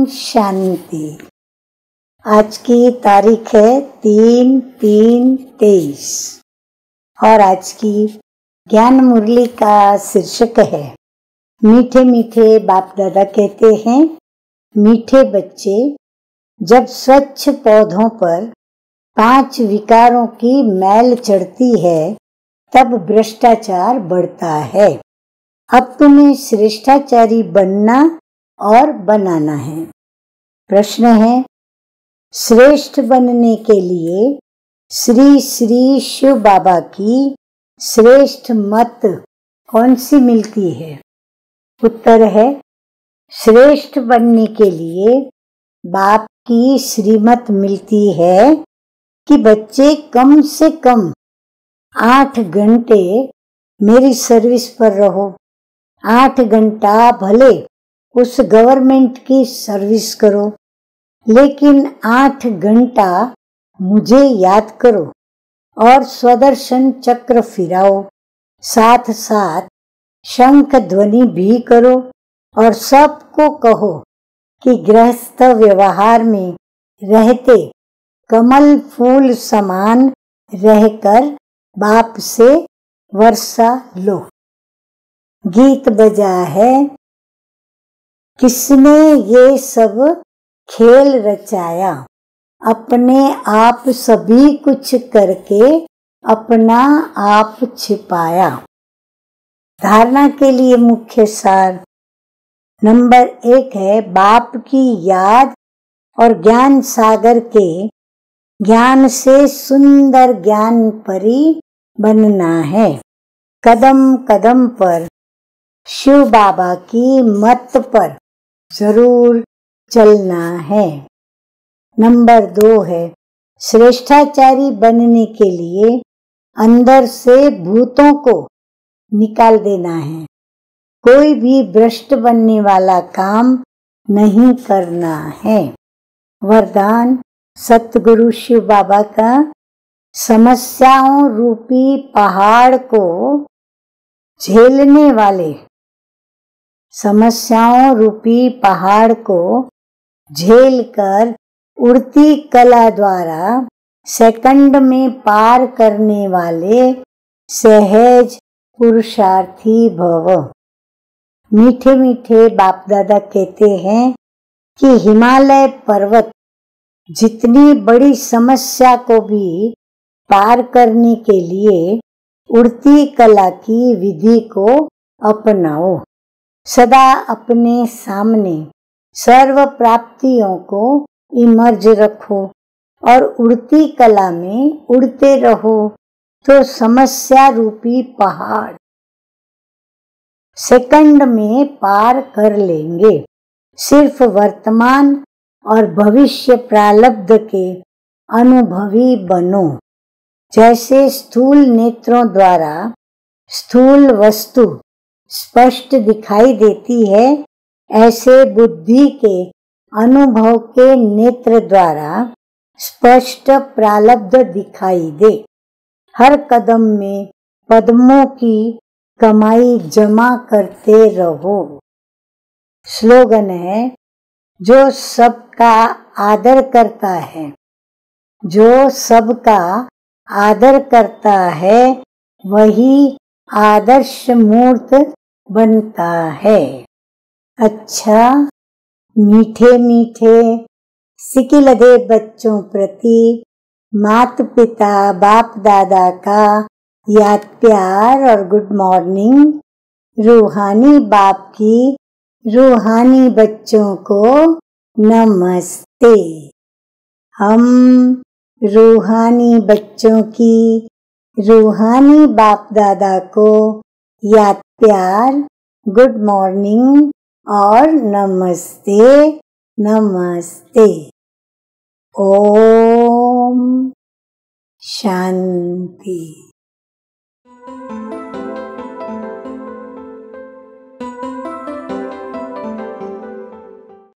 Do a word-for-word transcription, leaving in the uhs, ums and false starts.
ओम शांति। आज की तारीख है तीन तीन तेईस और आज की ज्ञान मुरली का शीर्षक है मीठे मीठे बाप दादा कहते हैं, मीठे बच्चे, जब स्वच्छ पौधों पर पांच विकारों की मैल चढ़ती है तब भ्रष्टाचार बढ़ता है। अब तुम्हें श्रेष्ठाचारी बनना और बनाना है। प्रश्न है, श्रेष्ठ बनने के लिए श्री श्री शिव बाबा की श्रेष्ठ मत कौन सी मिलती है? उत्तर है, श्रेष्ठ बनने के लिए बाप की श्रीमत मिलती है कि बच्चे कम से कम आठ घंटे मेरी सर्विस पर रहो। आठ घंटा भले उस गवर्नमेंट की सर्विस करो, लेकिन आठ घंटा मुझे याद करो और स्वदर्शन चक्र फिराओ। साथ साथ शंख ध्वनि भी करो और सबको कहो कि गृहस्थ व्यवहार में रहते कमल फूल समान रहकर बाप से वर्षा लो। गीत बजा है, किसने ये सब खेल रचाया, अपने आप सभी कुछ करके अपना आप छिपाया। धारणा के लिए मुख्य सार नंबर एक है, बाप की याद और ज्ञान सागर के ज्ञान से सुंदर ज्ञान परी बनना है। कदम कदम पर शिव बाबा की मत पर जरूर चलना है। नंबर दो है, श्रेष्ठाचारी बनने के लिए अंदर से भूतों को निकाल देना है। कोई भी भ्रष्ट बनने वाला काम नहीं करना है। वरदान सतगुरु शिव बाबा का, समस्याओं रूपी पहाड़ को झेलने वाले, समस्याओं रूपी पहाड़ को झेलकर उड़ती कला द्वारा सेकंड में पार करने वाले सहज पुरुषार्थी भव। मीठे मीठे बाप दादा कहते हैं कि हिमालय पर्वत जितनी बड़ी समस्या को भी पार करने के लिए उड़ती कला की विधि को अपनाओ। सदा अपने सामने सर्व प्राप्तियों को इमर्ज रखो और उड़ती कला में उड़ते रहो तो समस्या रूपी पहाड़ सेकंड में पार कर लेंगे। सिर्फ वर्तमान और भविष्य प्रारब्ध के अनुभवी बनो। जैसे स्थूल नेत्रों द्वारा स्थूल वस्तु स्पष्ट दिखाई देती है, ऐसे बुद्धि के अनुभव के नेत्र द्वारा स्पष्ट प्रारब्ध दिखाई दे। हर कदम में पद्मों की कमाई जमा करते रहो। स्लोगन है, जो सबका आदर करता है, जो सबका आदर करता है वही आदर्श मूर्त बनता है। अच्छा, मीठे मीठे सिकिलधे बच्चों प्रति मात पिता बाप दादा का याद प्यार और गुड मॉर्निंग। रूहानी बाप की रूहानी बच्चों को नमस्ते। हम रूहानी बच्चों की रूहानी बाप दादा को याद प्यार, गुड मॉर्निंग और नमस्ते नमस्ते। ओम शांति।